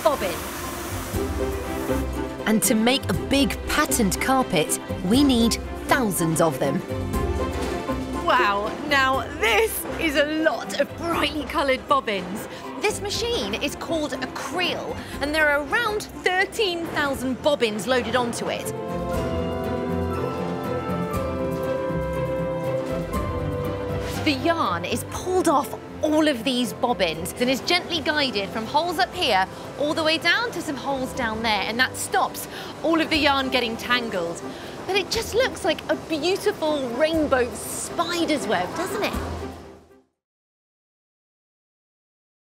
bobbins. And to make a big patterned carpet, we need thousands of them. Wow, now this is a lot of brightly coloured bobbins. This machine is called a creel, and there are around 13,000 bobbins loaded onto it. The yarn is pulled off all of these bobbins and is gently guided from holes up here all the way down to some holes down there, and that stops all of the yarn getting tangled. But it just looks like a beautiful rainbow spider's web, doesn't it?